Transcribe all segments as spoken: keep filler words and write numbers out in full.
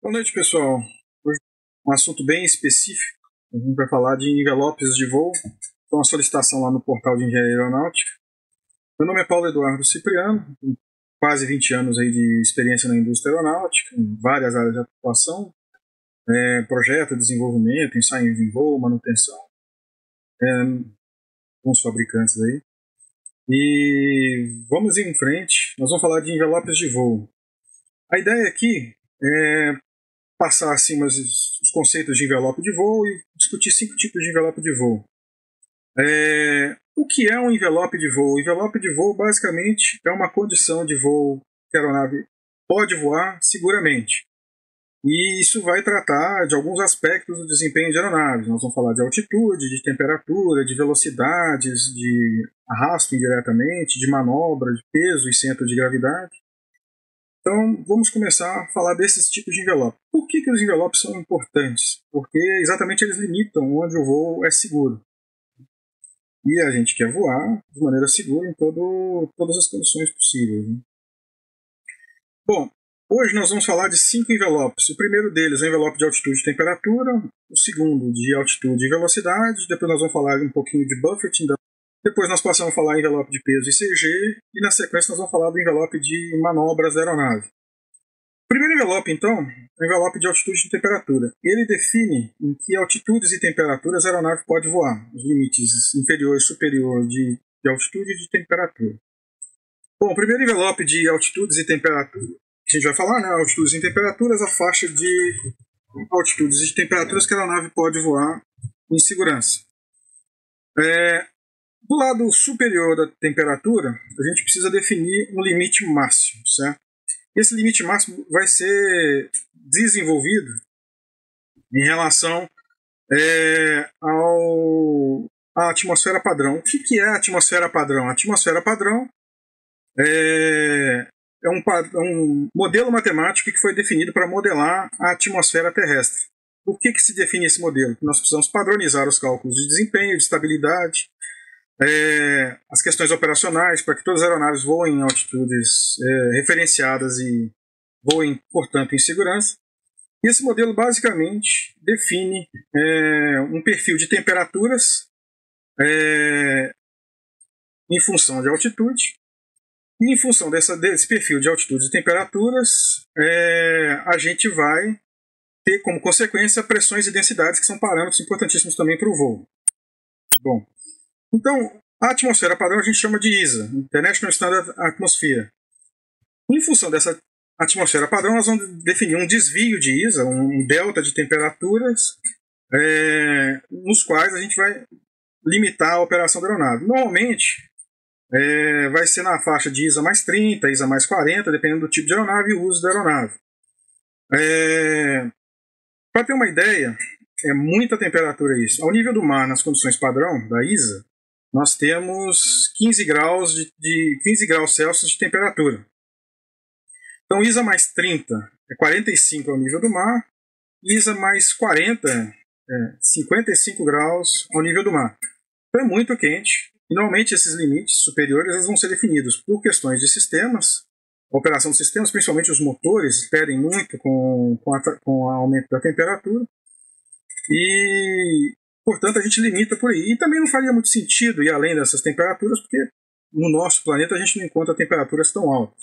Boa noite, pessoal. Hoje um assunto bem específico. A gente vai falar de envelopes de voo. Então, uma solicitação lá no portal de Engenharia Aeronáutica. Meu nome é Paulo Eduardo Cipriano, tenho quase vinte anos aí de experiência na indústria aeronáutica, em várias áreas de atuação, é, projeto, desenvolvimento, ensaio em voo, manutenção, é, com os fabricantes aí. E vamos em frente, nós vamos falar de envelopes de voo. A ideia aqui é passar assim, mas os conceitos de envelope de voo e discutir cinco tipos de envelope de voo. É, o que é um envelope de voo? O envelope de voo basicamente é uma condição de voo que a aeronave pode voar seguramente. E isso vai tratar de alguns aspectos do desempenho de aeronaves. Nós vamos falar de altitude, de temperatura, de velocidades, de arrasto indiretamente, de manobra, de peso e centro de gravidade. Então, vamos começar a falar desses tipos de envelope. Por que, que os envelopes são importantes? Porque exatamente eles limitam onde o voo é seguro. E a gente quer voar de maneira segura em todo, todas as condições possíveis. Né? Bom, hoje nós vamos falar de cinco envelopes. O primeiro deles é o envelope de altitude e temperatura, o segundo de altitude e velocidade, depois nós vamos falar um pouquinho de buffeting, depois nós passamos a falar em envelope de peso e C G, e na sequência nós vamos falar do envelope de manobras da aeronave. O primeiro envelope, então, é o envelope de altitude e temperatura. Ele define em que altitudes e temperaturas a aeronave pode voar, os limites inferior e superior de, de altitude e de temperatura. Bom, o primeiro envelope de altitudes e temperatura, que a gente vai falar, né, altitudes e temperaturas, a faixa de altitudes e de temperaturas que a aeronave pode voar em segurança. É, do lado superior da temperatura, a gente precisa definir um limite máximo, certo? Esse limite máximo vai ser desenvolvido em relação é, ao, à atmosfera padrão. O que, que é a atmosfera padrão? A atmosfera padrão é, é, um, é um modelo matemático que foi definido para modelar a atmosfera terrestre. Por que, que se define esse modelo? Nós precisamos padronizar os cálculos de desempenho, de estabilidade, É, as questões operacionais para que todas as aeronaves voem em altitudes é, referenciadas e voem, portanto, em segurança. E esse modelo basicamente define é, um perfil de temperaturas é, em função de altitude, e em função dessa, desse perfil de altitudes e temperaturas, é, a gente vai ter como consequência pressões e densidades, que são parâmetros importantíssimos também para o voo. Bom, então, a atmosfera padrão a gente chama de I S A, International Standard Atmosphere. Em função dessa atmosfera padrão, nós vamos definir um desvio de I S A, um delta de temperaturas, é, nos quais a gente vai limitar a operação da aeronave. Normalmente, é, vai ser na faixa de I S A mais trinta, I S A mais quarenta, dependendo do tipo de aeronave e o uso da aeronave. É, Para ter uma ideia, é muita temperatura isso. Ao nível do mar, nas condições padrão da I S A, nós temos quinze graus, de, de quinze graus Celsius de temperatura. Então, I S A mais trinta é quarenta e cinco ao nível do mar, I S A mais quarenta é cinquenta e cinco graus ao nível do mar. Então, é muito quente. E, normalmente, esses limites superiores eles vão ser definidos por questões de sistemas, a operação dos sistemas, principalmente os motores, pedem muito com, com, a, com o aumento da temperatura. E, portanto, a gente limita por aí. E também não faria muito sentido ir além dessas temperaturas, porque no nosso planeta a gente não encontra temperaturas tão altas.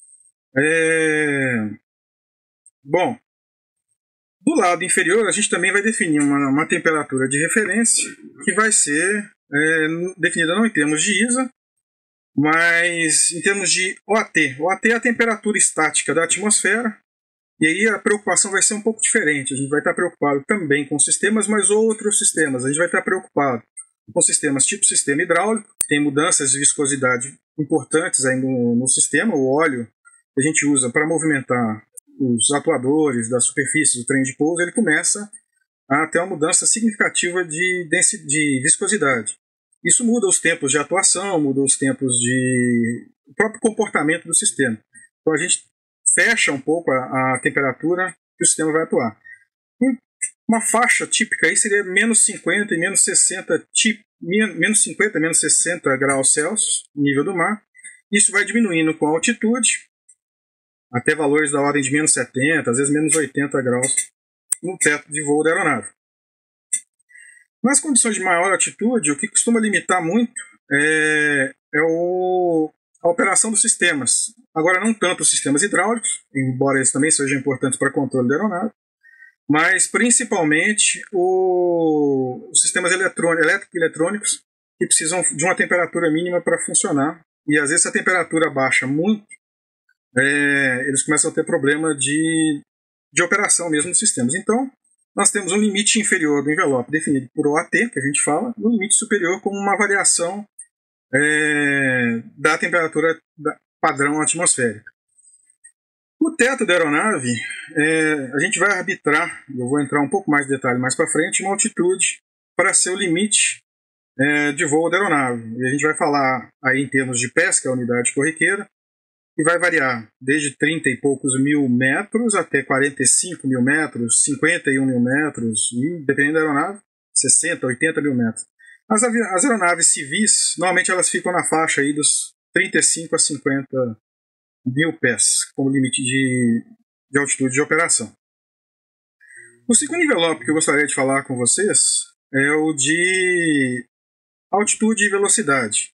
É... Bom, do lado inferior a gente também vai definir uma, uma temperatura de referência que vai ser é, definida não em termos de I S A, mas em termos de O A T. O A T é a temperatura estática da atmosfera. E aí a preocupação vai ser um pouco diferente. A gente vai estar preocupado também com sistemas, mas outros sistemas. A gente vai estar preocupado com sistemas tipo sistema hidráulico, que tem mudanças de viscosidade importantes aí no, no sistema. O óleo que a gente usa para movimentar os atuadores das superfícies do trem de pouso, ele começa a ter uma mudança significativa de, de viscosidade. Isso muda os tempos de atuação, muda os tempos de... o próprio comportamento do sistema. Então a gente fecha um pouco a, a temperatura que o sistema vai atuar. Uma faixa típica aí seria menos cinquenta e menos sessenta, tip, menos cinquenta e menos sessenta graus Celsius, nível do mar. Isso vai diminuindo com a altitude até valores da ordem de menos setenta, às vezes menos oitenta graus no teto de voo da aeronave. Nas condições de maior altitude, o que costuma limitar muito é, é o, a operação dos sistemas. Agora, não tanto os sistemas hidráulicos, embora eles também sejam importantes para o controle da aeronave, mas principalmente o, os sistemas elétricos e eletrônicos que precisam de uma temperatura mínima para funcionar. E às vezes, se a temperatura baixa muito, é, eles começam a ter problema de, de operação mesmo dos sistemas. Então, nós temos um limite inferior do envelope definido por O A T, que a gente fala, e um limite superior como uma variação é, da temperatura padrão atmosférica. O teto da aeronave, é, a gente vai arbitrar, eu vou entrar um pouco mais de detalhe mais para frente, uma altitude para ser o limite é, de voo da aeronave. E a gente vai falar aí em termos de pés, que é a unidade corriqueira, que vai variar desde trinta e poucos mil metros até quarenta e cinco mil metros, cinquenta e um mil metros, e, dependendo da aeronave, sessenta, oitenta mil metros. As, as aeronaves civis, normalmente elas ficam na faixa aí dos trinta e cinco a cinquenta mil pés, como limite de, de altitude de operação. O segundo envelope que eu gostaria de falar com vocês é o de altitude e velocidade.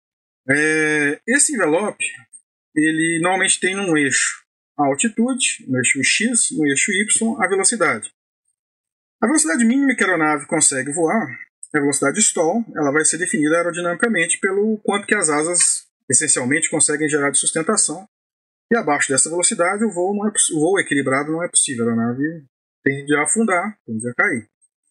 É, esse envelope, ele normalmente tem num eixo a altitude, no eixo X, no eixo Y, a velocidade. A velocidade mínima que a aeronave consegue voar, a velocidade stall, ela vai ser definida aerodinamicamente pelo quanto que as asas essencialmente conseguem gerar de sustentação. E abaixo dessa velocidade, o voo, não é, o voo equilibrado não é possível. A aeronave tende a afundar, tende a cair.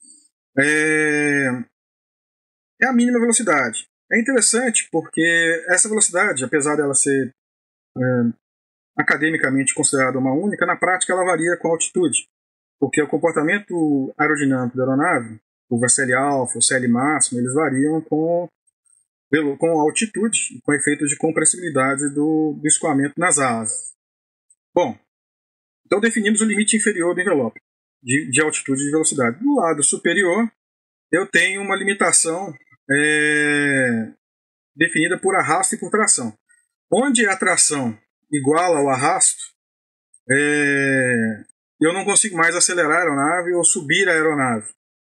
É, é a mínima velocidade. É interessante porque essa velocidade, apesar dela ser é, academicamente considerada uma única, na prática ela varia com a altitude. Porque o comportamento aerodinâmico da aeronave, o C L alfa, o C L máximo, eles variam com, com a altitude, com efeito de compressibilidade do, do escoamento nas asas. Bom, então definimos o limite inferior do envelope de, de altitude e de velocidade. Do lado superior, eu tenho uma limitação é, definida por arrasto e por tração. Onde a tração iguala ao arrasto, é, eu não consigo mais acelerar a aeronave ou subir a aeronave.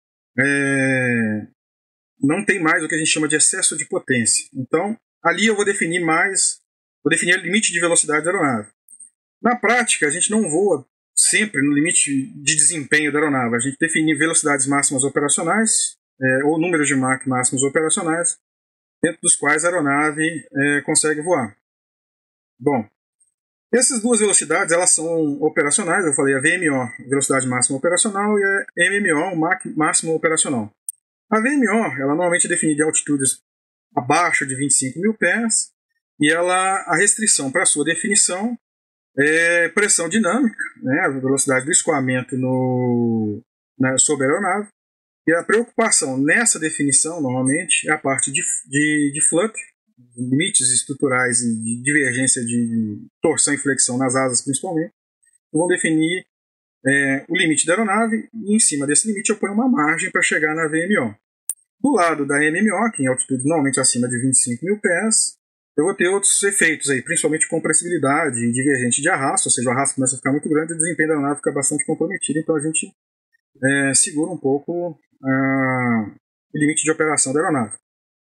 É, não tem mais o que a gente chama de excesso de potência. Então, ali eu vou definir mais, vou definir o limite de velocidade da aeronave. Na prática, a gente não voa sempre no limite de desempenho da aeronave. A gente define velocidades máximas operacionais, é, ou números de Mach máximos operacionais, dentro dos quais a aeronave é, consegue voar. Bom, essas duas velocidades elas são operacionais. Eu falei a V M O, velocidade máxima operacional, e a M M O, o Mach máximo operacional. A V M O ela normalmente é definida em altitudes abaixo de vinte e cinco mil pés, e ela, a restrição para sua definição é pressão dinâmica, né, a velocidade do escoamento no, na, sobre a aeronave. E a preocupação nessa definição, normalmente, é a parte de, de, de flutter, limites estruturais e de divergência de torção e flexão nas asas, principalmente. Vão definir é, o limite da aeronave, e em cima desse limite eu ponho uma margem para chegar na V M O. Do lado da M M O, que em altitude normalmente acima de vinte e cinco mil pés, eu vou ter outros efeitos aí, principalmente compressibilidade e divergente de arrasto, ou seja, o arrasto começa a ficar muito grande e o desempenho da aeronave fica bastante comprometido, então a gente é, segura um pouco ah, o limite de operação da aeronave.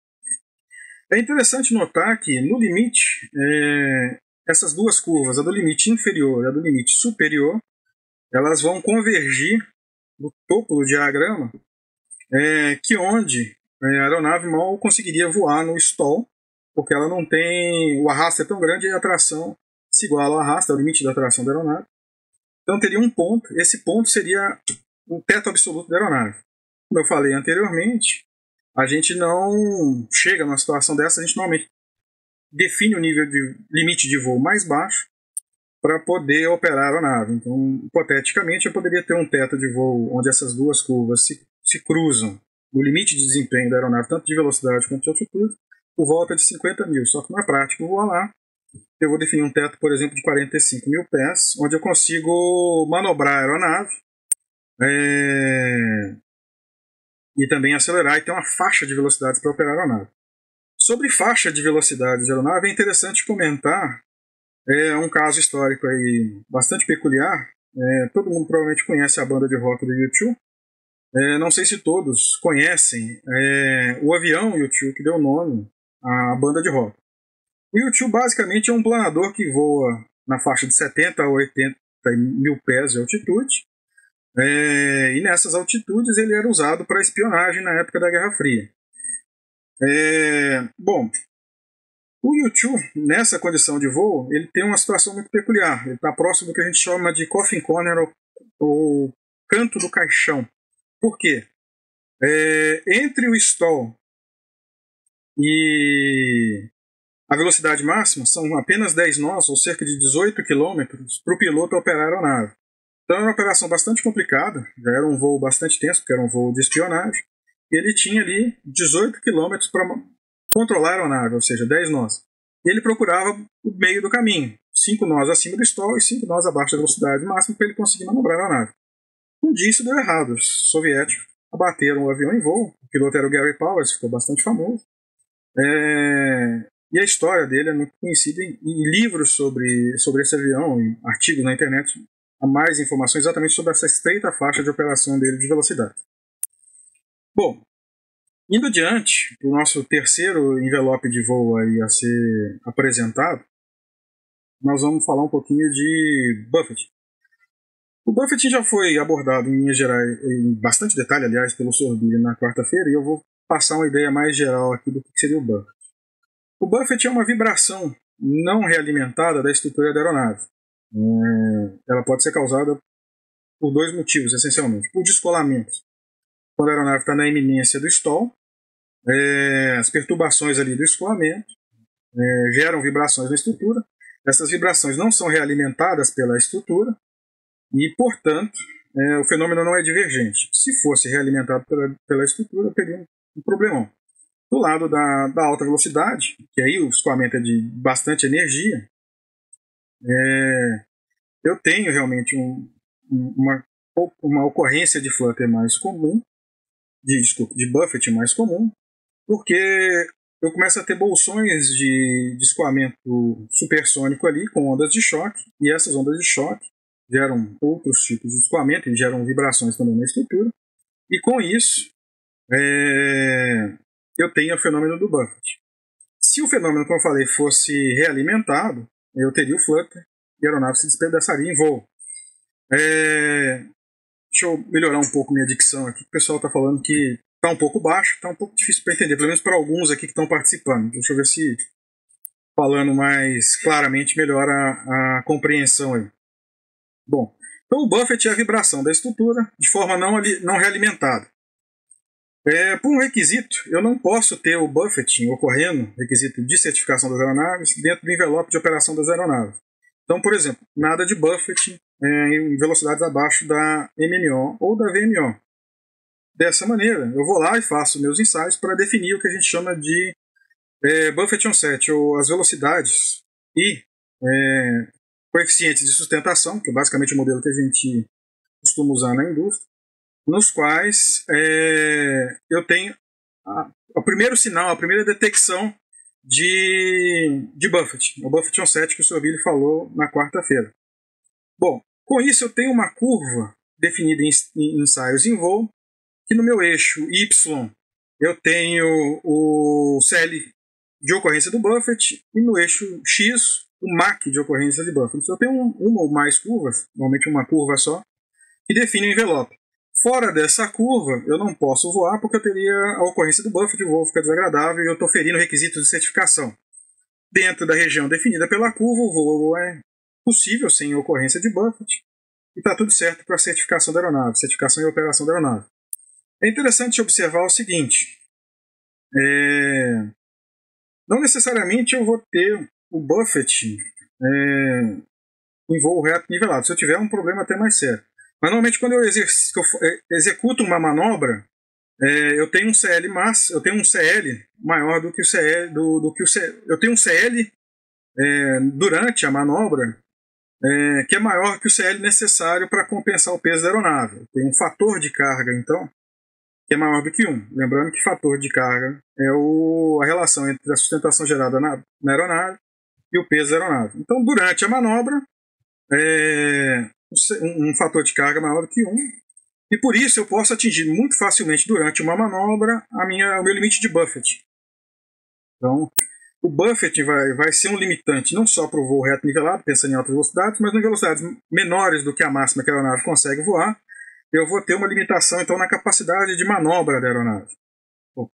É interessante notar que no limite, é, essas duas curvas, a do limite inferior e a do limite superior, elas vão convergir no topo do diagrama, é, que onde a aeronave mal conseguiria voar no stall, porque ela não tem, o arrasto é tão grande e a tração se iguala ao arrasto, é o limite da tração da aeronave. Então teria um ponto, esse ponto seria o teto absoluto da aeronave. Como eu falei anteriormente, a gente não chega numa situação dessa, a gente normalmente define o nível de limite de voo mais baixo para poder operar a aeronave. Então, hipoteticamente, eu poderia ter um teto de voo onde essas duas curvas se, se cruzam no limite de desempenho da aeronave, tanto de velocidade quanto de altitude, por volta de cinquenta mil. Só que na prática, eu vou lá, eu vou definir um teto, por exemplo, de quarenta e cinco mil pés, onde eu consigo manobrar a aeronave é... e também acelerar e ter uma faixa de velocidades para operar a aeronave. Sobre faixa de velocidade de aeronave, é interessante comentar É um caso histórico aí bastante peculiar. É, todo mundo provavelmente conhece a banda de rock do U dois. É, não sei se todos conhecem é, o avião U dois que deu nome à banda de rock. O U dois basicamente é um planador que voa na faixa de setenta a oitenta mil pés de altitude. É, e nessas altitudes ele era usado para espionagem na época da Guerra Fria. É, bom, o U dois, nessa condição de voo, ele tem uma situação muito peculiar. Ele está próximo do que a gente chama de coffin corner, ou, ou canto do caixão. Por quê? É, entre o stall e a velocidade máxima são apenas dez nós, ou cerca de dezoito quilômetros, para o piloto operar a aeronave. Então era uma operação bastante complicada, já era um voo bastante tenso, porque era um voo de espionagem, e ele tinha ali dezoito quilômetros para controlar a aeronave, ou seja, dez nós. E ele procurava o meio do caminho, cinco nós acima do stall e cinco nós abaixo da velocidade máxima, para ele conseguir manobrar a aeronave. Um dia isso deu errado, os soviéticos abateram o avião em voo, o piloto era o Gary Powers, ficou bastante famoso. É... E a história dele é muito conhecida em, em livros sobre, sobre esse avião, em artigos na internet. Há mais informações exatamente sobre essa estreita faixa de operação dele de velocidade. Bom, indo adiante, o nosso terceiro envelope de voo aí a ser apresentado, nós vamos falar um pouquinho de Buffett. O Buffett já foi abordado em linhas gerais, em bastante detalhe, aliás, pelo Sorbilli na quarta-feira, e eu vou passar uma ideia mais geral aqui do que seria o Buffett. O Buffett é uma vibração não realimentada da estrutura da aeronave. É, ela pode ser causada por dois motivos, essencialmente. Por descolamento. Quando a aeronave está na iminência do stall, é, as perturbações ali do escoamento é, geram vibrações na estrutura. Essas vibrações não são realimentadas pela estrutura e, portanto, é, o fenômeno não é divergente. Se fosse realimentado pela, pela estrutura, teria um problemão. Do lado da, da alta velocidade, que aí o escoamento é de bastante energia, é, eu tenho realmente um, uma, uma ocorrência de flutter mais comum, de, desculpa, de Buffett mais comum, porque eu começo a ter bolsões de, de escoamento supersônico ali, com ondas de choque, e essas ondas de choque geram outros tipos de escoamento e geram vibrações também na estrutura, e com isso é, eu tenho o fenômeno do Buffett. Se o fenômeno, como eu falei, fosse realimentado, eu teria o flutter e a aeronave se despedaçaria em voo. É... Deixa eu melhorar um pouco minha dicção aqui. O pessoal está falando que está um pouco baixo, está um pouco difícil para entender, pelo menos para alguns aqui que estão participando. Deixa eu ver se, falando mais claramente, melhora a, a compreensão aí. Bom, então o Buffett é a vibração da estrutura de forma não, não realimentada. É, por um requisito, eu não posso ter o buffeting ocorrendo, requisito de certificação das aeronaves, dentro do envelope de operação das aeronaves. Então, por exemplo, nada de buffeting é, em velocidades abaixo da M M O ou da V M O. Dessa maneira, eu vou lá e faço meus ensaios para definir o que a gente chama de é, buffet onset, ou as velocidades e é, coeficientes de sustentação, que é basicamente o modelo que a gente costuma usar na indústria, nos quais é, eu tenho a, o primeiro sinal, a primeira detecção de, de Buffett, o Buffett onset que o Sorbilli falou na quarta-feira. Bom, com isso eu tenho uma curva definida em, em ensaios em voo, que no meu eixo Y eu tenho o C L de ocorrência do Buffett e no eixo X o M A C de ocorrência de Buffett. Então eu tenho um, uma ou mais curvas, normalmente uma curva só, que define o envelope. Fora dessa curva, eu não posso voar porque eu teria a ocorrência do Buffett, o voo fica desagradável e eu estou ferindo requisitos de certificação. Dentro da região definida pela curva, o voo é possível sem ocorrência de Buffett e está tudo certo para a certificação da aeronave, certificação e operação da aeronave. É interessante observar o seguinte, é... não necessariamente eu vou ter o Buffett é... em voo reto nivelado, se eu tiver um problema até mais sério. Mas normalmente quando eu, eu executo uma manobra, é, eu tenho um C L mas, eu tenho um C L maior do que o C L, do, do que o C, eu tenho um C L é, durante a manobra é, que é maior que o C L necessário para compensar o peso da aeronave. Tem um fator de carga, então, que é maior do que um. Lembrando que fator de carga é o, a relação entre a sustentação gerada na, na aeronave e o peso da aeronave. Então, durante a manobra, é, um, um fator de carga maior do que um, e por isso eu posso atingir muito facilmente durante uma manobra a minha, o meu limite de buffet. Então, o buffet vai, vai ser um limitante não só para o voo reto nivelado, pensando em altas velocidades, mas em velocidades menores do que a máxima que a aeronave consegue voar, eu vou ter uma limitação então na capacidade de manobra da aeronave. Bom,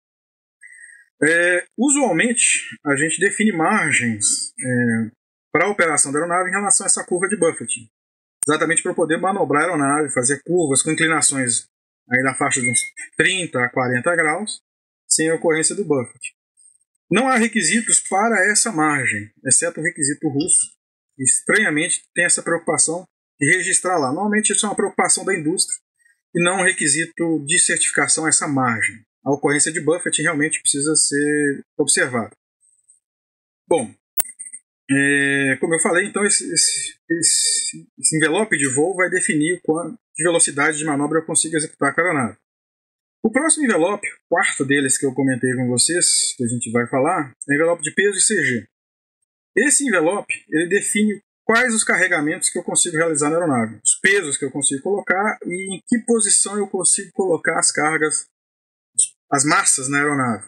é, usualmente, a gente define margens é, para a operação da aeronave em relação a essa curva de buffet, exatamente para poder manobrar a aeronave, fazer curvas com inclinações aí na faixa de uns trinta a quarenta graus, sem a ocorrência do buffet. Não há requisitos para essa margem, exceto o requisito russo, que estranhamente tem essa preocupação de registrar lá. Normalmente isso é uma preocupação da indústria e não um requisito de certificação essa margem. A ocorrência de buffet realmente precisa ser observada. Bom, é, como eu falei, então esse, esse, esse, esse envelope de voo vai definir quanto de velocidade de manobra eu consigo executar com a aeronave. O próximo envelope, o quarto deles que eu comentei com vocês, que a gente vai falar, é o envelope de peso e C G. Esse envelope ele define quais os carregamentos que eu consigo realizar na aeronave, os pesos que eu consigo colocar e em que posição eu consigo colocar as cargas, as massas na aeronave.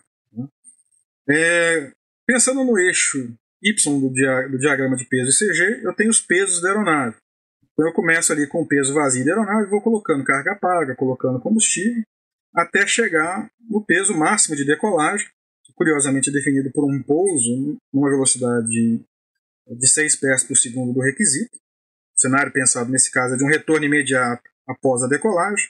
É, pensando no eixo Y do, dia, do diagrama de peso e C G, eu tenho os pesos da aeronave. Então eu começo ali com o peso vazio da aeronave, vou colocando carga paga, colocando combustível, até chegar no peso máximo de decolagem, que curiosamente é definido por um pouso numa velocidade de seis pés por segundo do requisito. O cenário pensado nesse caso é de um retorno imediato após a decolagem.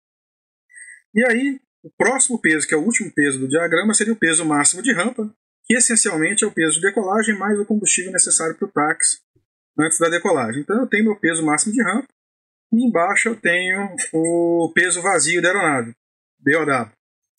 E aí, o próximo peso, que é o último peso do diagrama, seria o peso máximo de rampa, que essencialmente é o peso de decolagem mais o combustível necessário para o táxi antes da decolagem. Então eu tenho meu peso máximo de rampa e embaixo eu tenho o peso vazio da aeronave, B O W.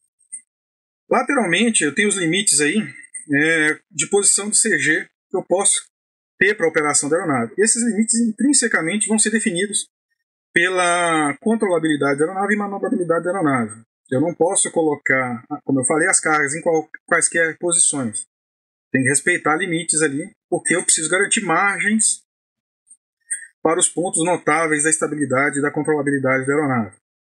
Lateralmente eu tenho os limites aí é, de posição de C G que eu posso ter para a operação da aeronave. Esses limites intrinsecamente vão ser definidos pela controlabilidade da aeronave e manobrabilidade da aeronave. Eu não posso colocar, como eu falei, as cargas em qual, quaisquer posições. Tem que respeitar limites ali, porque eu preciso garantir margens para os pontos notáveis da estabilidade e da controlabilidade da aeronave.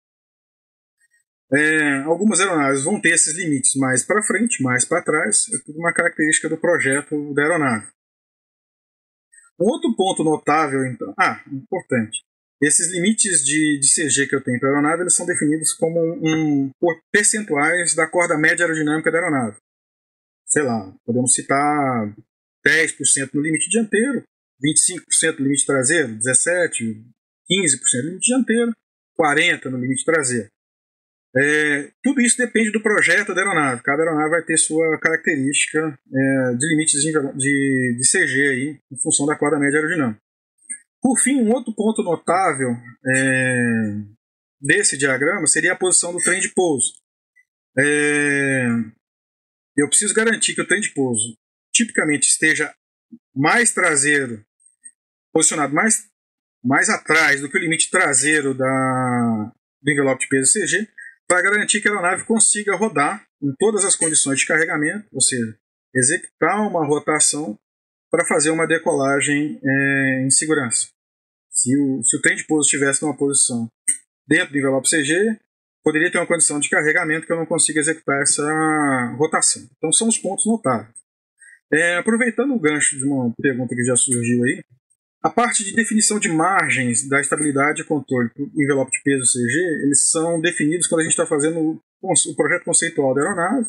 É, algumas aeronaves vão ter esses limites mais para frente, mais para trás, é tudo uma característica do projeto da aeronave. Um outro ponto notável, então, ah, importante, esses limites de, de C G que eu tenho para a aeronave, eles são definidos como um, um, por percentuais da corda média aerodinâmica da aeronave. Sei lá, podemos citar dez por cento no limite dianteiro, vinte e cinco por cento no limite traseiro, dezessete por cento, quinze por cento no limite dianteiro, quarenta por cento no limite traseiro. É, tudo isso depende do projeto da aeronave. Cada aeronave vai ter sua característica é, de limites de, de, de C G aí, em função da corda média aerodinâmica. Por fim, um outro ponto notável é, desse diagrama seria a posição do trem de pouso. É, eu preciso garantir que o trem de pouso tipicamente esteja mais traseiro, posicionado mais, mais atrás do que o limite traseiro da, do envelope de peso C G, para garantir que a aeronave consiga rodar em todas as condições de carregamento, ou seja, executar uma rotação para fazer uma decolagem é, em segurança. Se o, se o trem de pouso estivesse numa posição dentro do envelope C G, poderia ter uma condição de carregamento que eu não consiga executar essa rotação. Então são os pontos notáveis. É, aproveitando o gancho de uma pergunta que já surgiu aí, a parte de definição de margens da estabilidade e controle do envelope de peso C G, eles são definidos quando a gente está fazendo o, o projeto conceitual da aeronave,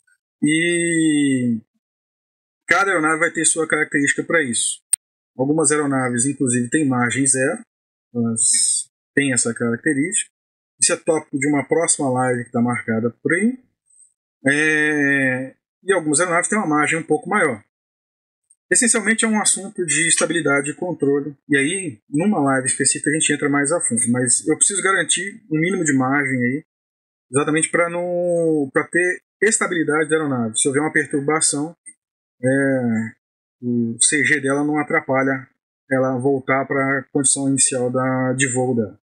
e cada aeronave vai ter sua característica para isso. Algumas aeronaves, inclusive, têm margem zero, elas têm essa característica. Isso é tópico de uma próxima live que está marcada por aí. É... E algumas aeronaves têm uma margem um pouco maior. Essencialmente é um assunto de estabilidade e controle. E aí, numa live específica, a gente entra mais a fundo. Mas eu preciso garantir um mínimo de margem aí, exatamente para não... para ter estabilidade da aeronave. Se houver uma perturbação, é... o C G dela não atrapalha ela voltar para a condição inicial da... de voo dela.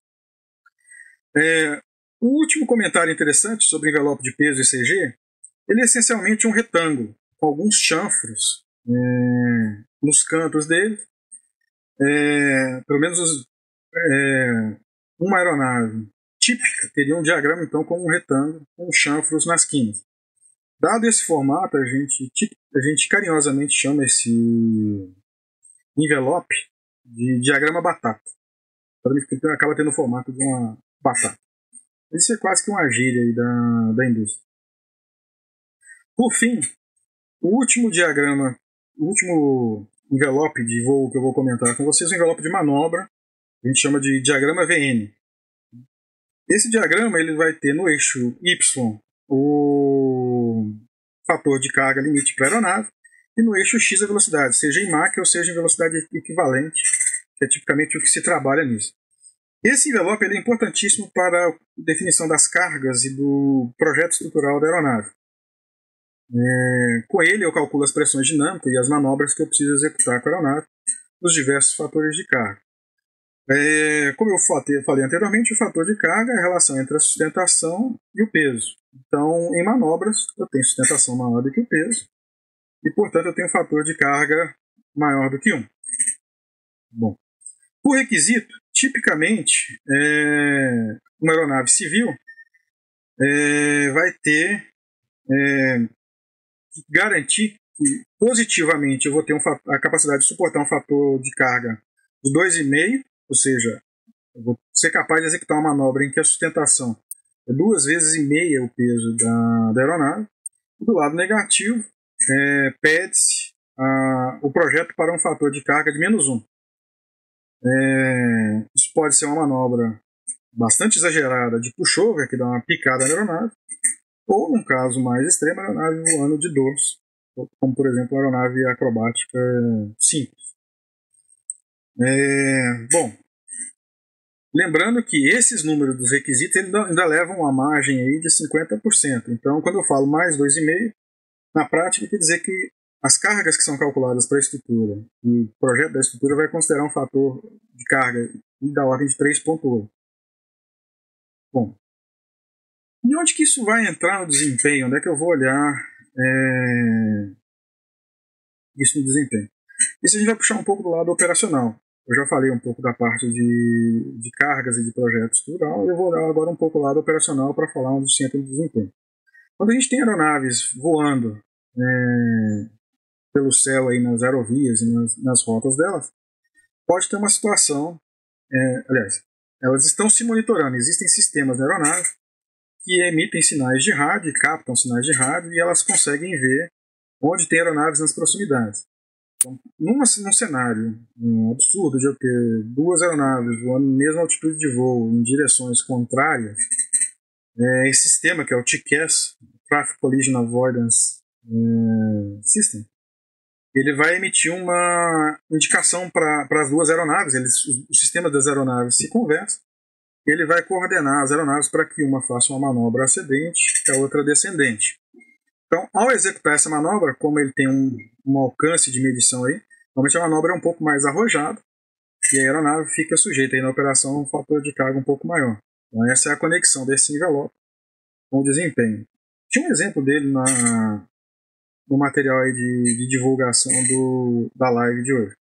É... O último comentário interessante sobre envelope de peso e C G, ele é essencialmente um retângulo, com alguns chanfros é, nos cantos dele. É, pelo menos é, uma aeronave típica teria um diagrama então como um retângulo com chanfros nas quinas. Dado esse formato, a gente, a gente carinhosamente chama esse envelope de diagrama batata. Porque acaba tendo o formato de uma batata. Isso é quase que uma gíria aí da, da indústria. Por fim, o último diagrama, o último envelope de voo que eu vou comentar com vocês é o envelope de manobra, a gente chama de diagrama V N. Esse diagrama ele vai ter no eixo Y o fator de carga limite para a aeronave e no eixo X a velocidade, seja em Mach ou seja em velocidade equivalente, que é tipicamente o que se trabalha nisso. Esse envelope ele é importantíssimo para a definição das cargas e do projeto estrutural da aeronave. É, com ele eu calculo as pressões dinâmicas e as manobras que eu preciso executar com a aeronave nos diversos fatores de carga. É, como eu falei anteriormente, o fator de carga é a relação entre a sustentação e o peso. Então, em manobras, eu tenho sustentação maior do que o peso e, portanto, eu tenho um fator de carga maior do que um. Bom, por requisito, tipicamente, é, uma aeronave civil é, vai ter é, que garantir que, positivamente, eu vou ter um, a capacidade de suportar um fator de carga de dois vírgula cinco, ou seja, eu vou ser capaz de executar uma manobra em que a sustentação é duas vezes e meia o peso da, da aeronave. E do lado negativo, é, pede-se o projeto para um fator de carga de menos um. É, isso pode ser uma manobra bastante exagerada de pushover, que dá uma picada na aeronave, ou, num caso mais extremo, a aeronave voando de dorso, como, por exemplo, a aeronave acrobática simples. É, bom, lembrando que esses números dos requisitos ainda, ainda levam uma margem aí de cinquenta por cento. Então, quando eu falo mais dois vírgula cinco, na prática quer dizer que as cargas que são calculadas para a estrutura, o projeto da estrutura vai considerar um fator de carga da ordem de três vírgula oito. Bom, e onde que isso vai entrar no desempenho? Onde é que eu vou olhar é, isso no desempenho? Isso a gente vai puxar um pouco do lado operacional. Eu já falei um pouco da parte de, de cargas e de projeto estrutural, eu vou olhar agora um pouco do lado operacional para falar onde se entra no desempenho. Quando a gente tem aeronaves voando é, pelo céu aí nas aerovias e nas, nas rotas delas, pode ter uma situação, é, aliás, elas estão se monitorando, existem sistemas na aeronave que emitem sinais de rádio, captam sinais de rádio e elas conseguem ver onde tem aeronaves nas proximidades. Então, numa, num cenário um absurdo de eu ter duas aeronaves voando na mesma altitude de voo em direções contrárias, é, esse sistema, que é o T C A S, Traffic Collision Avoidance é, System, ele vai emitir uma indicação para as duas aeronaves, eles, o, o sistema das aeronaves se conversa, e ele vai coordenar as aeronaves para que uma faça uma manobra ascendente e a outra descendente. Então, ao executar essa manobra, como ele tem um, um alcance de medição aí, normalmente a manobra é um pouco mais arrojada e a aeronave fica sujeita aí na operação a um fator de carga um pouco maior. Então, essa é a conexão desse envelope com o desempenho. Tinha um exemplo dele na, no material aí de, de divulgação do, da live de hoje.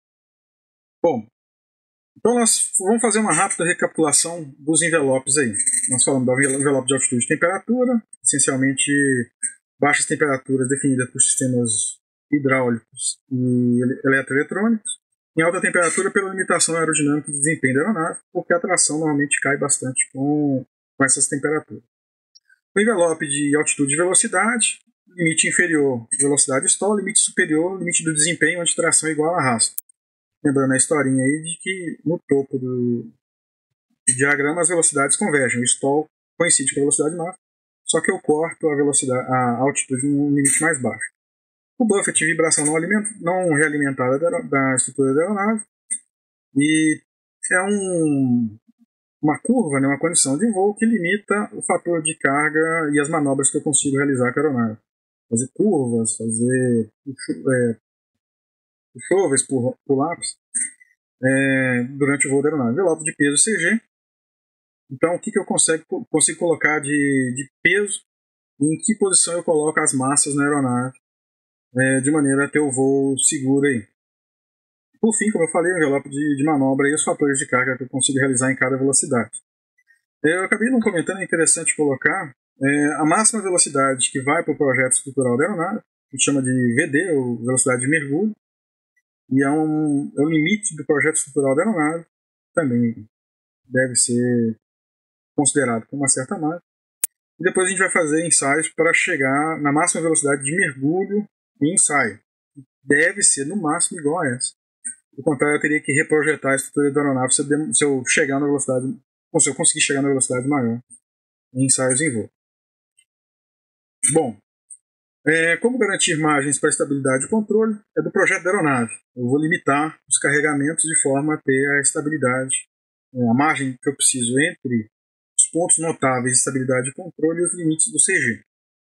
Bom, então nós vamos fazer uma rápida recapitulação dos envelopes aí. Nós falamos do envelope de altitude e temperatura, essencialmente baixas temperaturas definidas por sistemas hidráulicos e eletroeletrônicos. Em alta temperatura pela limitação aerodinâmica do desempenho da aeronave, porque a tração normalmente cai bastante com, com essas temperaturas. O envelope de altitude e velocidade, limite inferior, velocidade stall, limite superior, limite do desempenho, onde tração é igual a arrasto. Lembrando a historinha aí de que no topo do, do diagrama as velocidades convergem. O stall coincide com a velocidade máxima, só que eu corto a, velocidade, a altitude num limite mais baixo. O buffet de vibração não, aliment, não realimentada da, da estrutura da aeronave. E é um, uma curva, né, uma condição de voo que limita o fator de carga e as manobras que eu consigo realizar com a aeronave. Fazer curvas, fazer é, puxovers por, por lápis é, durante o voo da aeronave. Envelope de peso C G. Então, o que, que eu consigo, consigo colocar de, de peso e em que posição eu coloco as massas na aeronave é, de maneira a ter o voo seguro aí. Por fim, como eu falei, o envelope de, de manobra e os fatores de carga que eu consigo realizar em cada velocidade. Eu acabei não comentando, é interessante colocar é, a máxima velocidade que vai para o projeto estrutural da aeronave, que chama de V D, ou velocidade de mergulho, e é, um, é o limite do projeto estrutural da aeronave, também deve ser considerado com uma certa margem. E depois a gente vai fazer ensaios para chegar na máxima velocidade de mergulho em ensaio. Deve ser no máximo igual a essa. Do contrário, eu teria que reprojetar a estrutura da aeronave se eu, se eu chegar na velocidade, ou se eu conseguir chegar na velocidade maior em ensaios em voo. Bom, é, como garantir margens para estabilidade e controle? É do projeto da aeronave. Eu vou limitar os carregamentos de forma a ter a estabilidade, a margem que eu preciso entre os pontos notáveis de estabilidade e controle e os limites do C G.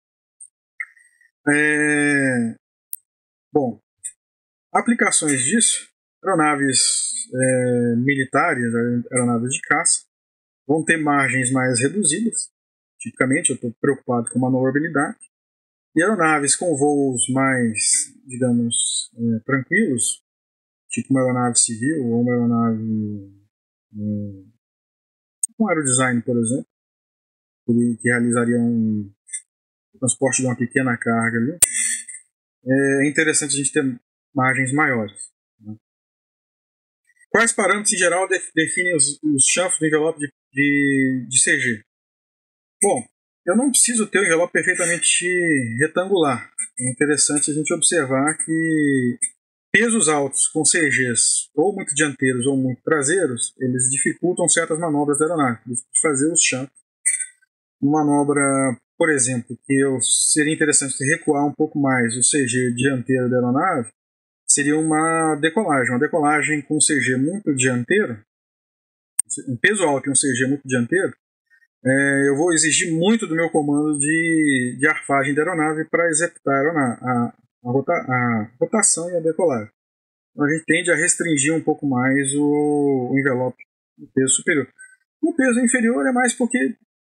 É, bom, aplicações disso, aeronaves é, militares, aeronaves de caça, vão ter margens mais reduzidas. Tipicamente, eu estou preocupado com manobrabilidade. E aeronaves com voos mais, digamos, é, tranquilos, tipo uma aeronave civil ou uma aeronave um, um aerodesign, por exemplo, que realizaria um transporte de uma pequena carga ali, é interessante a gente ter margens maiores. Né? Quais parâmetros, em geral, definem os, os chanfros do envelope de, de, de C G? Bom, eu não preciso ter um envelope perfeitamente retangular. É interessante a gente observar que pesos altos com C Gs ou muito dianteiros ou muito traseiros, eles dificultam certas manobras da aeronave, de fazer os chanfros. Uma manobra, por exemplo, que eu, seria interessante recuar um pouco mais o C G dianteiro da aeronave, seria uma decolagem. Uma decolagem com um C G muito dianteiro, um peso alto e um C G muito dianteiro, é, eu vou exigir muito do meu comando de, de arfagem da aeronave para executar a, aeronave, a, a, rota, a rotação e a decolagem. Então a gente tende a restringir um pouco mais o, o envelope do peso superior. O peso inferior é mais porque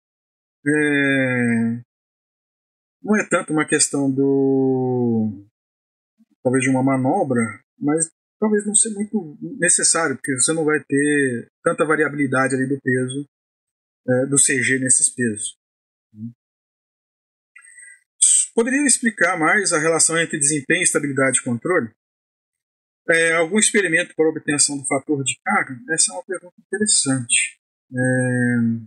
é, não é tanto uma questão do talvez de uma manobra, mas talvez não seja muito necessário, porque você não vai ter tanta variabilidade ali do peso, é, do C G nesses pesos. Poderia explicar mais a relação entre desempenho, estabilidade e controle? É, algum experimento para obtenção do fator de carga? Essa é uma pergunta interessante. É,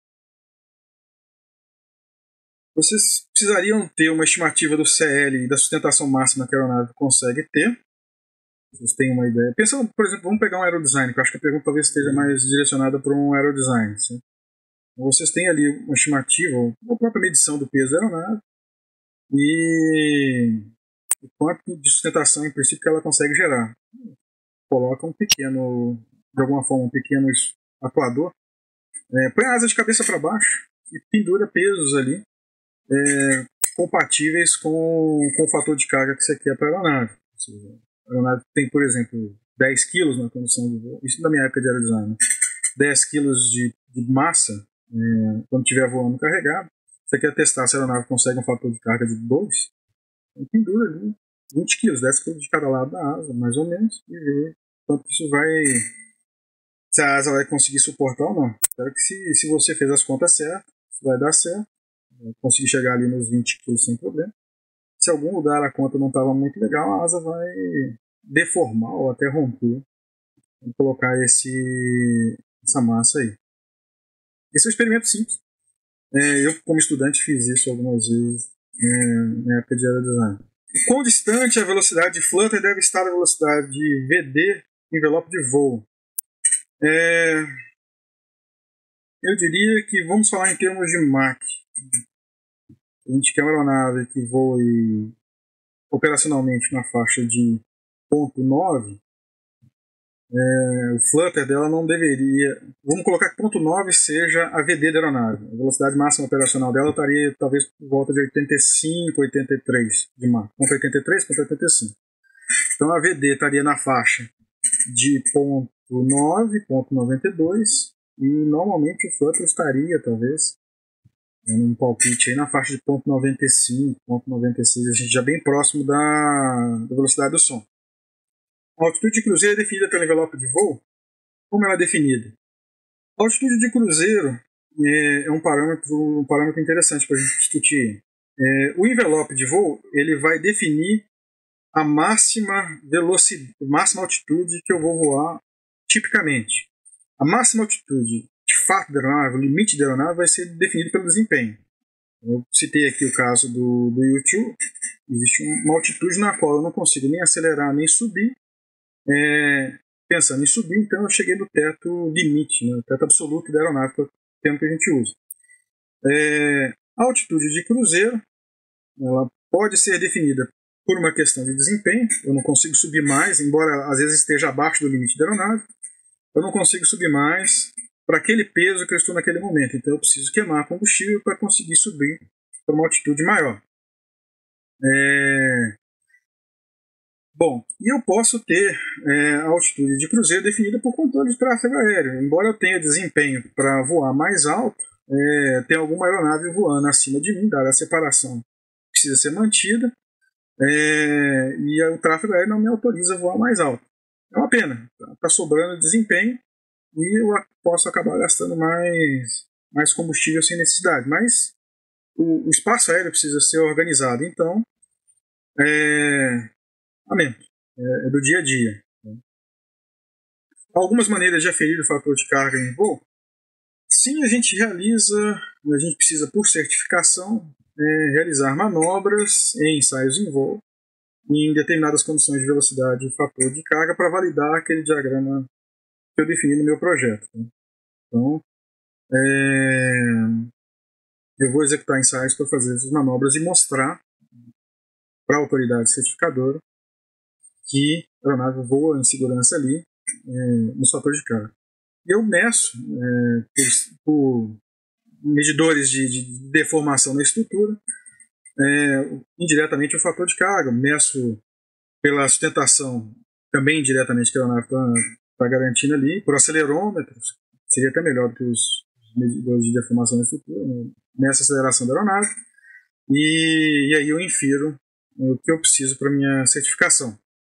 vocês precisariam ter uma estimativa do C L e da sustentação máxima que a aeronave consegue ter. Vocês têm uma ideia. Pensando, por exemplo, vamos pegar um aerodesign, que eu acho que a pergunta talvez esteja mais direcionada para um aerodesign. Sim? Vocês têm ali uma estimativa, uma própria medição do peso da aeronave e o quanto de sustentação, em princípio, que ela consegue gerar. Coloca um pequeno, de alguma forma, um pequeno atuador, é, põe a asa de cabeça para baixo e pendura pesos ali é, compatíveis com, com o fator de carga que você quer para a aeronave. A aeronave tem, por exemplo, dez quilos na condição de voo, isso da minha época de aerodesign, né? dez quilos de, de massa é, quando estiver voando carregado. Você quer testar se a aeronave consegue um fator de carga de dois, então pendura ali vinte quilos, dez quilos de cada lado da asa, mais ou menos, e ver quanto isso vai, se a asa vai conseguir suportar ou não. Espero que se, se você fez as contas certas, vai dar certo, vai conseguir chegar ali nos vinte quilos sem problema. Se em algum lugar a conta não estava muito legal, a asa vai deformar ou até romper. Vou colocar esse, essa massa aí. Esse é um experimento simples. É, eu, como estudante, fiz isso algumas vezes é, na época de aerodesign. Quão distante a velocidade de flutter deve estar da velocidade de V D envelope de voo? É, eu diria que vamos falar em termos de Mach. A gente quer uma aeronave que voe operacionalmente na faixa de zero ponto nove. É, o flutter dela não deveria... Vamos colocar que ponto nove seja a V D da aeronave. A velocidade máxima operacional dela estaria talvez por volta de oitenta e cinco, oitenta e três de Mach. ponto oitenta e três, ponto oitenta e cinco. Então a V D estaria na faixa de ponto nove, ponto noventa e dois, e normalmente o flutter estaria talvez um palpite aí na faixa de zero ponto noventa e cinco, zero ponto noventa e seis, a gente já bem próximo da, da velocidade do som. A altitude de cruzeiro é definida pelo envelope de voo. Como ela é definida? A altitude de cruzeiro é, é um, parâmetro, um parâmetro interessante para a gente discutir. É, o envelope de voo ele vai definir a máxima velocidade, máxima altitude que eu vou voar tipicamente. A máxima altitude de fato da aeronave, o limite da aeronave, vai ser definido pelo desempenho. Eu citei aqui o caso do, do YouTube. Existe uma altitude na qual eu não consigo nem acelerar nem subir. É, pensando em subir, então eu cheguei no teto limite, né, o teto absoluto da aeronave, que é o termo que a gente usa. É, a altitude de cruzeiro ela pode ser definida por uma questão de desempenho. Eu não consigo subir mais, embora às vezes esteja abaixo do limite da aeronave. Eu não consigo subir mais para aquele peso que eu estou naquele momento. Então eu preciso queimar combustível para conseguir subir para uma altitude maior. É... Bom, e eu posso ter é, a altitude de cruzeiro definida por controle de tráfego aéreo. Embora eu tenha desempenho para voar mais alto, é, tem alguma aeronave voando acima de mim, dada a separação precisa ser mantida, é, e o tráfego aéreo não me autoriza a voar mais alto. É uma pena, está sobrando desempenho e eu posso acabar gastando mais, mais combustível sem necessidade. Mas o, o espaço aéreo precisa ser organizado, então é, amém, é, é do dia a dia. Algumas maneiras de aferir o fator de carga em voo. Sim, a gente realiza, a gente precisa por certificação é, realizar manobras em ensaios em voo em determinadas condições de velocidade e fator de carga para validar aquele diagrama que eu defini no meu projeto. Então, é, eu vou executar ensaios para fazer essas manobras e mostrar para a autoridade certificadora que a aeronave voa em segurança ali é, nos fatores de carga. E eu meço é, por, por medidores de, de deformação na estrutura, é, indiretamente o fator de carga, meço pela sustentação também indiretamente que a aeronave está garantindo ali, por acelerômetros, seria até melhor do que os medidores de deformação na estrutura, né? Nessa aceleração da aeronave, e, e aí eu infiro o que eu preciso para minha certificação.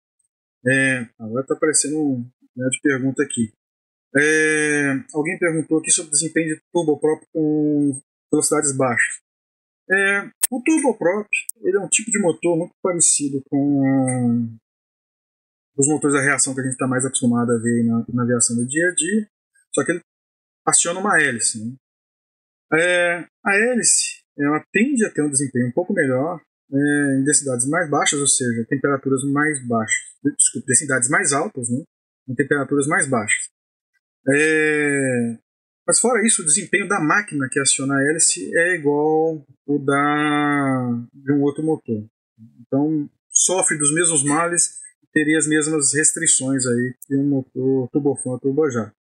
É, agora está aparecendo um né, de pergunta aqui. É, alguém perguntou aqui sobre o desempenho de turboprop com velocidades baixas. É, o turboprop ele é um tipo de motor muito parecido com os motores a reação que a gente está mais acostumado a ver na, na aviação do dia a dia, só que ele aciona uma hélice. Né? É, a hélice ela tende a ter um desempenho um pouco melhor é, em densidades mais baixas, ou seja, temperaturas mais baixas, desculpa, densidades mais altas, né? Em temperaturas mais baixas. É, mas fora isso, o desempenho da máquina que aciona a hélice é igual o da, de um outro motor. Então, sofre dos mesmos males e teria as mesmas restrições aí que um motor turbofan ou turbojato.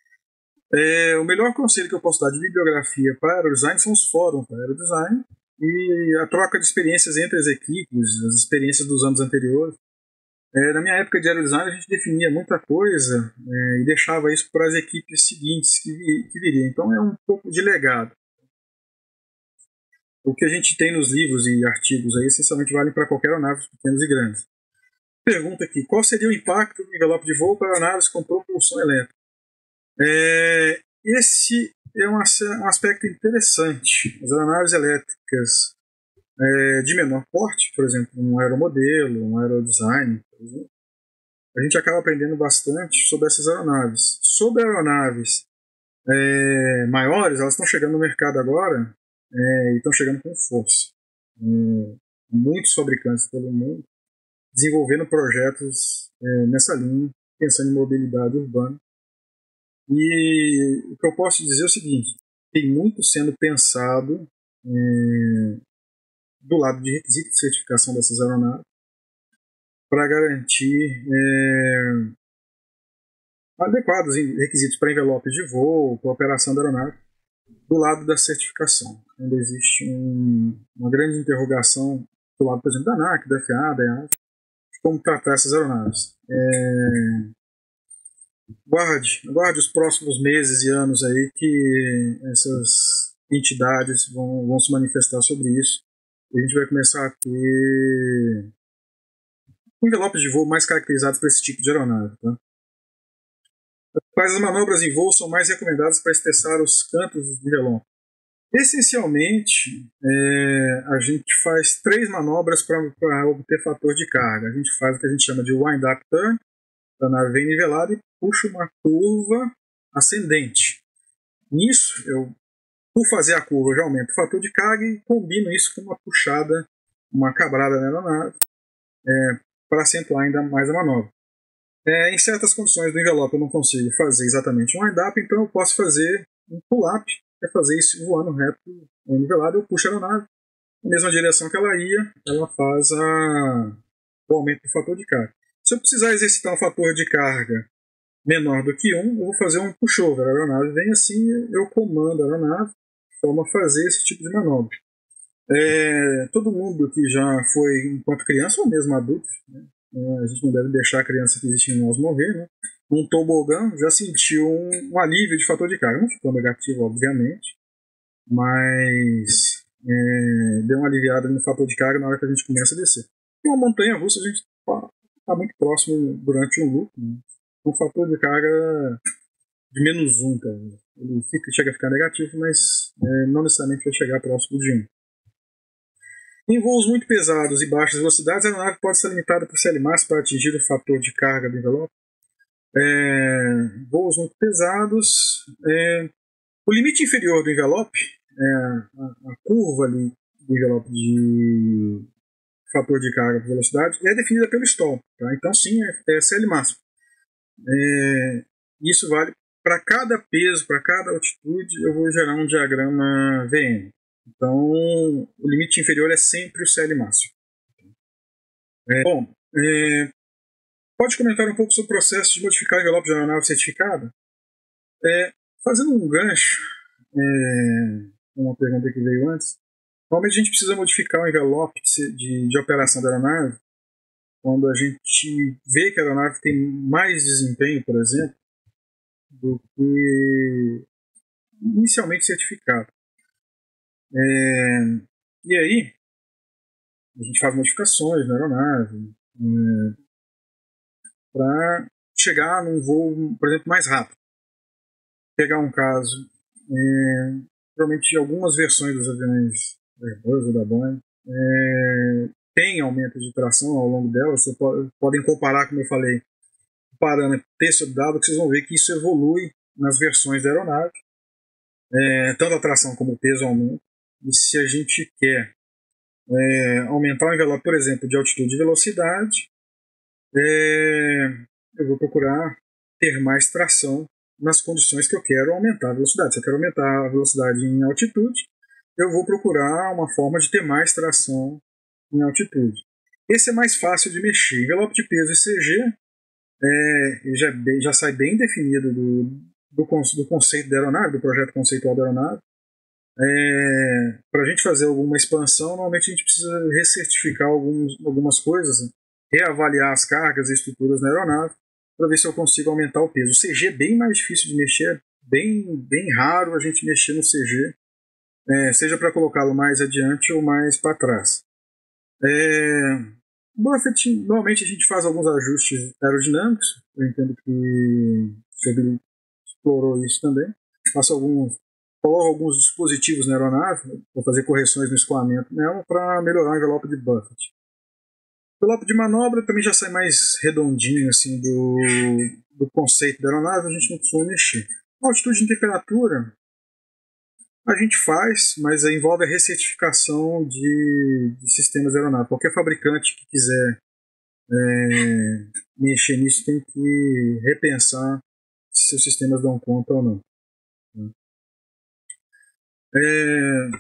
É, o melhor conselho que eu posso dar de bibliografia para aerodesign são os fóruns para aerodesign e a troca de experiências entre as equipes, as experiências dos anos anteriores. É, na minha época de aerodesign a gente definia muita coisa é, e deixava isso para as equipes seguintes que, vi, que viriam. Então é um pouco de legado. O que a gente tem nos livros e artigos aí essencialmente vale para qualquer aeronave, pequenas e grandes. Pergunta aqui, qual seria o impacto do envelope de voo para aeronaves com propulsão elétrica? É, esse é um, um aspecto interessante. As aeronaves elétricas é, de menor porte, por exemplo, um aeromodelo, um aerodesign, por exemplo, a gente acaba aprendendo bastante sobre essas aeronaves. Sobre aeronaves é, maiores, elas estão chegando no mercado agora é, e estão chegando com força. É, muitos fabricantes pelo mundo desenvolvendo projetos é, nessa linha, pensando em mobilidade urbana. E o que eu posso dizer é o seguinte, tem muito sendo pensado é, do lado de requisitos de certificação dessas aeronaves para garantir é, adequados requisitos para envelopes de voo, para operação da aeronave, do lado da certificação. Ainda existe um, uma grande interrogação do lado, por exemplo, da ANAC, da F A A, da EASA, de como tratar essas aeronaves. É, Guarde, guarde os próximos meses e anos aí que essas entidades vão, vão se manifestar sobre isso. E a gente vai começar a ter envelopes de voo mais caracterizados para esse tipo de aeronave. Tá? Quais as manobras em voo são mais recomendadas para testar os cantos do envelope? Essencialmente, é, a gente faz três manobras para obter fator de carga. A gente faz o que a gente chama de wind-up turn, a nave vem nivelada e puxa uma curva ascendente. Nisso, eu, por fazer a curva, eu já aumento o fator de carga e combino isso com uma puxada, uma cabrada na aeronave, é, para acentuar ainda mais a manobra. É, em certas condições do envelope eu não consigo fazer exatamente um wind-up, então eu posso fazer um pull-up, que é fazer isso voando reto, nivelado, eu puxo a aeronave na mesma direção que ela ia, ela faz a, o aumento do fator de carga. Se eu precisar exercitar um fator de carga menor do que um, eu vou fazer um pushover. A aeronave vem assim, eu comando a aeronave de forma a fazer esse tipo de manobra. É, todo mundo que já foi, enquanto criança ou mesmo adulto, né, a gente não deve deixar a criança que existe em nós morrer, né, num tobogã já sentiu um, um alívio de fator de carga. Não ficou negativo, obviamente, mas é, deu uma aliviada no fator de carga na hora que a gente começa a descer. E uma montanha russa a gente está muito próximo durante um loop, né, um fator de carga de menos um, tá? Ele fica, chega a ficar negativo, mas é, não necessariamente vai chegar próximo de um. Em voos muito pesados e baixas velocidades, a aeronave pode ser limitada por C L max para atingir o fator de carga do envelope. É, voos muito pesados, é, o limite inferior do envelope, é, a, a curva ali do envelope de fator de carga por velocidade, é definida pelo stall. Tá? Então, sim, é, é C L max. É, isso vale para cada peso, para cada altitude, eu vou gerar um diagrama V N. Então, o limite inferior é sempre o C L máximo. É, bom, é, pode comentar um pouco sobre o processo de modificar o envelope de aeronave certificada? É, fazendo um gancho, é, uma pergunta que veio antes, normalmente a gente precisa modificar o envelope de, de operação da aeronave quando a gente vê que a aeronave tem mais desempenho, por exemplo, do que inicialmente certificado. É, e aí, a gente faz modificações na aeronave é, para chegar num voo, por exemplo, mais rápido. Pegar um caso, é, provavelmente algumas versões dos aviões da Airbus ou da Boeing é, tem aumento de tração ao longo delas. Vocês podem comparar, como eu falei, o parâmetro T sobre W, que vocês vão ver que isso evolui nas versões da aeronave, é, tanto a tração como o peso aumenta. E se a gente quer é, aumentar o envelope, por exemplo, de altitude e velocidade, é, eu vou procurar ter mais tração nas condições que eu quero aumentar a velocidade. Se eu quero aumentar a velocidade em altitude, eu vou procurar uma forma de ter mais tração em altitude. Esse é mais fácil de mexer. Envelope de peso e C G é, ele já, é bem, já sai bem definido do, do, do conceito da aeronave, do projeto conceitual da aeronave. É, para a gente fazer alguma expansão, normalmente a gente precisa recertificar alguns, algumas coisas, reavaliar as cargas e estruturas na aeronave, para ver se eu consigo aumentar o peso. O C G é bem mais difícil de mexer, bem, bem raro a gente mexer no C G, é, seja para colocá-lo mais adiante ou mais para trás. É, Buffett, normalmente a gente faz alguns ajustes aerodinâmicos, eu entendo que ele explorou isso também, faço alguns coloco alguns dispositivos na aeronave para fazer correções no escoamento nela para melhorar o envelope de Buffett. O envelope de manobra também já sai mais redondinho assim, do, do conceito da aeronave, a gente não costuma mexer. A altitude e temperatura a gente faz, mas envolve a recertificação de, de sistemas da aeronave. Qualquer fabricante que quiser é, mexer nisso tem que repensar se os sistemas dão conta ou não. É...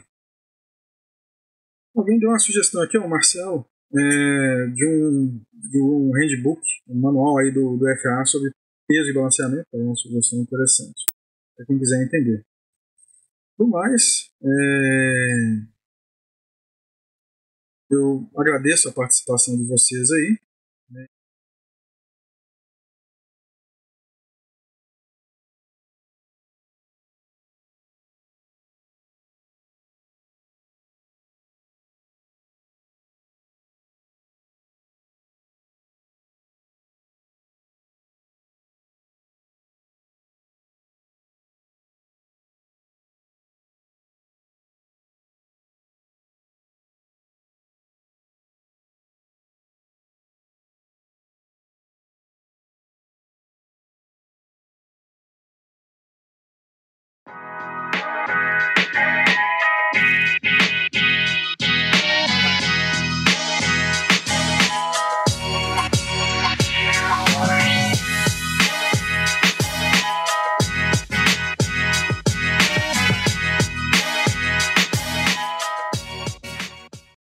Alguém deu uma sugestão aqui, o Marcelo, é... de, um, de um handbook, um manual aí do, do F A A sobre peso e balanceamento. É uma sugestão interessante, para quem quiser entender. Do mais, é... eu agradeço a participação de vocês aí.